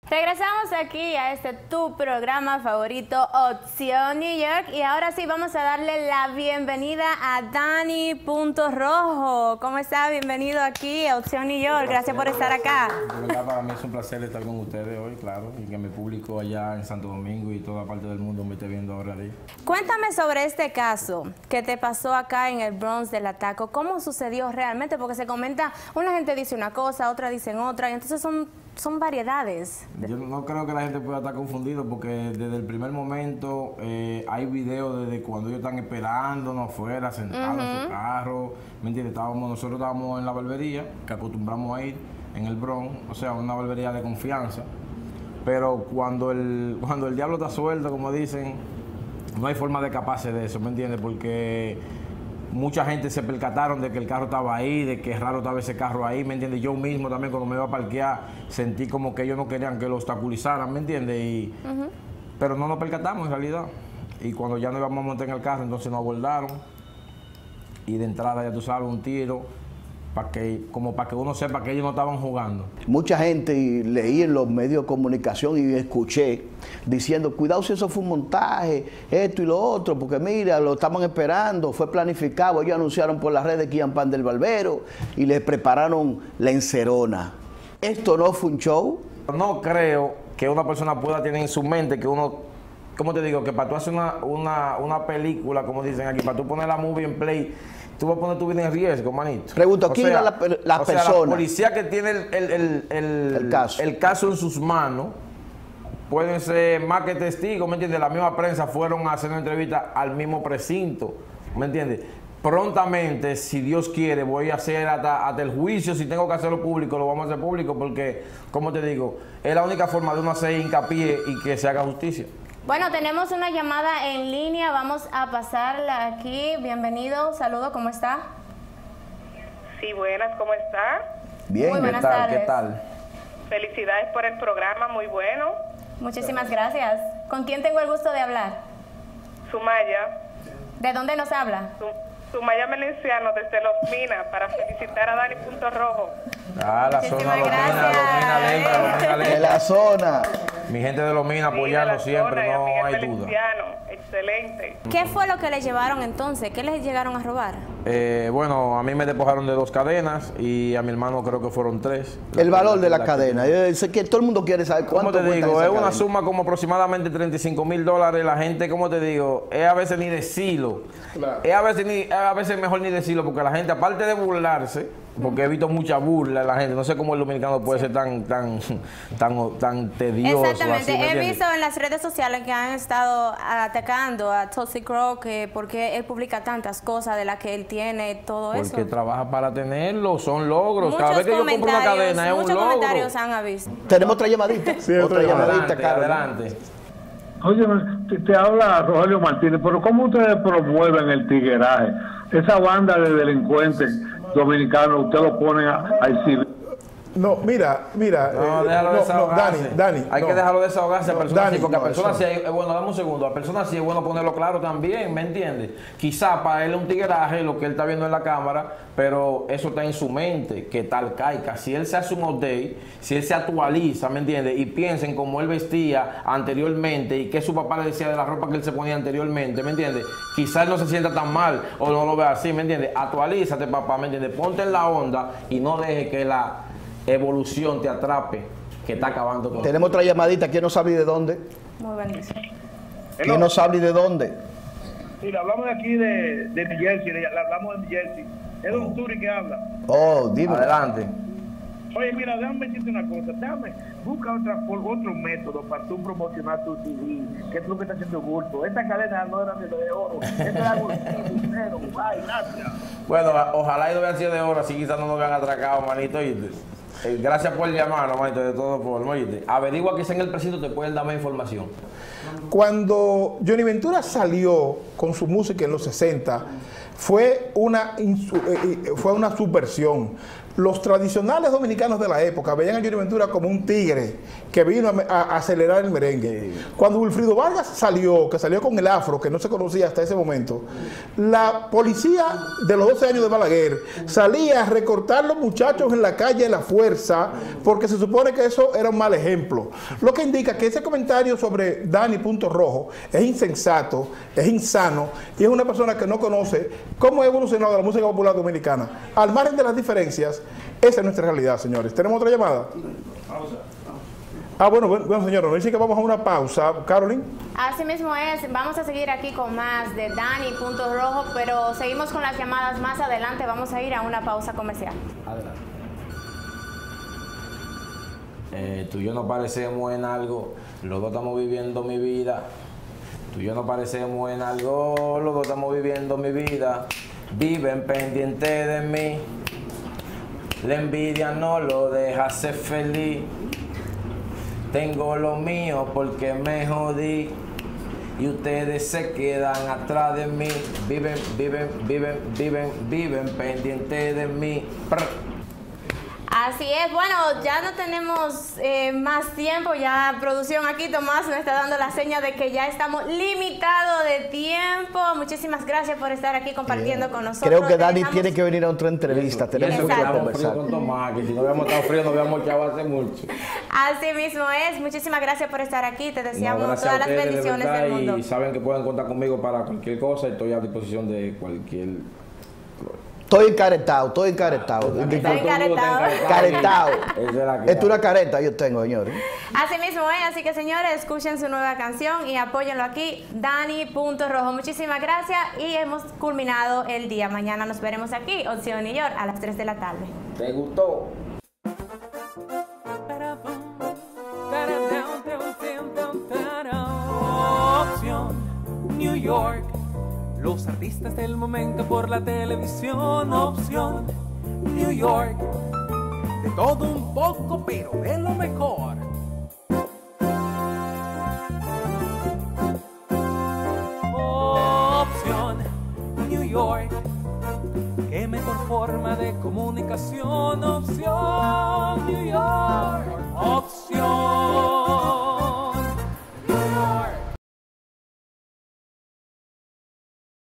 Regresamos aquí a tu programa favorito, Opción New York, y ahora sí vamos a darle la bienvenida a Dani Punto Rojo. ¿Cómo está? Bienvenido aquí a Opción New York. Gracias por estar acá. De verdad, para mí es un placer estar con ustedes hoy, claro, y que mi público allá en Santo Domingo y toda parte del mundo me esté viendo ahora ahí. Cuéntame sobre este caso que te pasó acá en el Bronx del Ataco. ¿Cómo sucedió realmente? Porque se comenta, una gente dice una cosa, otra dicen otra, y entonces son variedades. Yo no creo que la gente pueda estar confundido porque desde el primer momento hay videos desde cuando ellos están esperándonos afuera, sentados en su carro, ¿me entiendes? Nosotros estábamos en la barbería, que acostumbramos a ir en el Bronx, o sea, una barbería de confianza, pero cuando el diablo está suelto, como dicen, no hay forma de escaparse de eso, ¿me entiendes? Porque mucha gente se percataron de que el carro estaba ahí, de que raro estaba ese carro ahí, ¿me entiendes? Yo mismo también cuando me iba a parquear sentí como que ellos no querían que lo obstaculizaran, ¿me entiendes? Pero no nos percatamos en realidad. Y cuando ya nos íbamos a montar en el carro, entonces nos abordaron. Y de entrada, ya tú sabes, un tiro, como para que uno sepa que ellos no estaban jugando. Mucha gente, y leí en los medios de comunicación y escuché diciendo, cuidado si eso fue un montaje, esto y lo otro, porque mira, lo estaban esperando, fue planificado, ellos anunciaron por las redes que iban pan del barbero y les prepararon la encerona. ¿Esto no fue un show? No creo que una persona pueda tener en su mente que uno, ¿cómo te digo? Que para tú hacer una película, como dicen aquí, para tú poner la movie en play, tú vas a poner tu vida en riesgo, manito. Pregunto, ¿quién era la persona? Sea, la policía que tiene el caso en sus manos, pueden ser más que testigos, ¿me entiendes? La misma prensa fueron a hacer una entrevista al mismo precinto, ¿me entiendes? Prontamente, si Dios quiere, voy a hacer hasta el juicio, si tengo que hacerlo público, lo vamos a hacer público, porque, como te digo, es la única forma de uno hacer hincapié y que se haga justicia. Bueno, tenemos una llamada en línea, vamos a pasarla aquí. Bienvenido, saludo, ¿cómo está? Sí, buenas, ¿cómo está? Bien, muy buenas ¿Qué tal? tardes. ¿Qué tal? Felicidades por el programa, muy bueno. Muchísimas gracias. ¿Con quién tengo el gusto de hablar? Sumaya. ¿De dónde nos habla? Sumaya Melenciano desde Los Minas para felicitar a Dani Punto Rojo. Ah, la zona Muchísimas Los gracias. de la zona. Mi gente de Los Minas Sí, apoyando de la siempre, zona, no Miguel hay duda. Melenciano, excelente. ¿Qué fue lo que le llevaron entonces? ¿Qué les llegaron a robar? Bueno, a mí me despojaron de 2 cadenas y a mi hermano creo que fueron 3. El valor de la cadena. Yo sé que todo el mundo quiere saber cuánto ¿Cómo te cuesta digo? esa Es una cadena. suma como aproximadamente $35,000. La gente, ¿cómo te digo? Es a veces ni decirlo. Claro. Es a veces mejor ni decirlo, porque la gente, aparte de burlarse, porque he visto mucha burla en la gente, no sé cómo el dominicano puede ser tan tedioso. Exactamente. Así, ¿me He entiendes? visto en las redes sociales que han estado atacando a Toxic Crow, que porque él publica tantas cosas de las que él tiene, todo eso. Porque trabaja para tenerlo, son logros. Muchos Cada vez que yo compro una cadena es un muchos logro. comentarios han visto. Tenemos otra llamadita. Otra llamadita, Adelante, Carlos. adelante. Oye, te habla Rogelio Martínez, pero ¿cómo ustedes promueven el tigueraje? Esa banda de delincuentes dominicanos, ustedes lo ponen a exhibir. No, mira, No, déjalo desahogarse. Dani, Hay no. que dejarlo desahogarse a personas Dani, así, porque a no, personas eso. así, bueno, dame un segundo, a personas así es bueno ponerlo claro también, ¿me entiendes? Quizá para él es un tigueraje lo que él está viendo en la cámara, pero eso está en su mente, que tal caiga. Si él se hace un update, si él se actualiza, ¿me entiendes? Y piensa en cómo él vestía anteriormente y qué su papá le decía de la ropa que él se ponía anteriormente, ¿me entiendes? Quizá él no se sienta tan mal o no lo vea así, ¿me entiendes? Actualízate, papá, ¿me entiendes? Ponte en la onda y no deje que la evolución te atrape, que está acabando con. Tenemos otra llamadita. ¿Quién no sabe de dónde? Muy bendición. ¿Quién no sabe de dónde? Sí, le hablamos de aquí de New Jersey, le hablamos de New Jersey. Es Don Turi que habla. Oh, dime. Adelante. Oye, mira, déjame decirte una cosa. Busca otro método para tú promocionar tu CD, que es lo que está haciendo bulto. Esta cadena no era de oro. Esta era algo dinero. Ay, gracias. Bueno, ojalá y no hubieran sido de oro, así quizás no nos hubieran atracado, manito. Gracias por llamarnos, manito, de todo formas, ¿oíste? Averigua que sea en el precinto, te pueden dar más información. Cuando Johnny Ventura salió con su música en los 60, fue una subversión. los tradicionales dominicanos de la época veían a Johnny Ventura como un tigre que vino a acelerar el merengue. Cuando Wilfrido Vargas salió, que salió con el afro, que no se conocía hasta ese momento, la policía de los 12 años de Balaguer salía a recortar los muchachos en la calle a la fuerza, porque se supone que eso era un mal ejemplo. Lo que indica que ese comentario sobre Dani Punto Rojo es insensato, es insano, y es una persona que no conoce cómo ha evolucionado la música popular dominicana. Al margen de las diferencias, esa es nuestra realidad, señores. ¿Tenemos otra llamada? Bueno, señores, nos dice que vamos a una pausa. Carolyn. Así mismo es, vamos a seguir aquí con más de Dani Punto Rojo, pero seguimos con las llamadas más adelante. Vamos a ir a una pausa comercial. Adelante. Tú y yo nos parecemos en algo, los dos estamos viviendo mi vida. Tú y yo nos parecemos en algo, los dos estamos viviendo mi vida. Viven pendiente de mí. La envidia no lo deja ser feliz. Tengo lo mío porque me jodí. Y ustedes se quedan atrás de mí. Viven pendiente de mí. Así es, bueno, ya no tenemos más tiempo, ya producción aquí, Tomás nos está dando la seña de que ya estamos limitados de tiempo. Muchísimas gracias por estar aquí compartiendo con nosotros. Creo que Dani tiene que venir a otra entrevista, tenemos que conversar. Con Tomás, que si no hubiéramos estado fríos, nos hubiéramos echado hace mucho. Así mismo es, muchísimas gracias por estar aquí, te deseamos todas las ustedes, bendiciones de del mundo. Y saben que pueden contar conmigo para cualquier cosa, estoy a disposición de cualquier... Estoy encaretado. Caretado. Esto es una careta yo tengo, señores. Así mismo es, así que señores, escuchen su nueva canción y apóyenlo aquí, Dani Punto Rojo. Muchísimas gracias y hemos culminado el día. Mañana nos veremos aquí, Opción New York, a las 3 de la tarde. ¿Te gustó? Opción New York. Los artistas del momento por la televisión. Opción New York. De todo un poco, pero de lo mejor. Opción New York. Qué mejor forma de comunicación. Opción